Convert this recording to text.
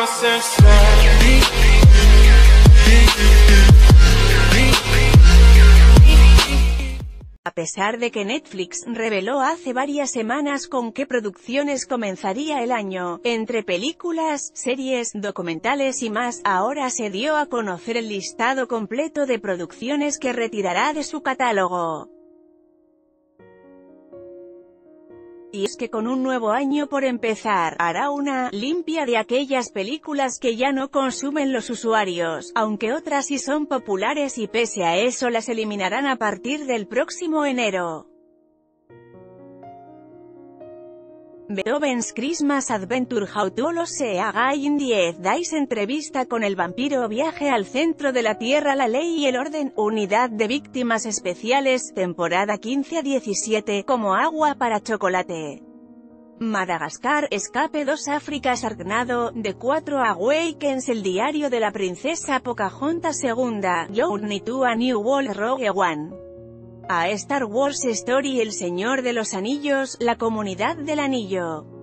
A pesar de que Netflix reveló hace varias semanas con qué producciones comenzaría el año, entre películas, series, documentales y más, ahora se dio a conocer el listado completo de producciones que retirará de su catálogo. Y es que con un nuevo año por empezar, hará una limpia de aquellas películas que ya no consumen los usuarios, aunque otras sí son populares y pese a eso las eliminarán a partir del próximo enero. Beethoven's Christmas Adventure, How to Lose a Guy in 10 Days, entrevista con el vampiro, viaje al centro de la Tierra, la ley y el orden, unidad de víctimas especiales, temporada 15 a 17, como agua para chocolate. Madagascar, Escape 2, África, Sharknado, The 4 Awakens, el diario de la princesa Pocahontas II, Journey to a New World, Rogue One. A Star Wars Story, El Señor de los Anillos, La Comunidad del Anillo.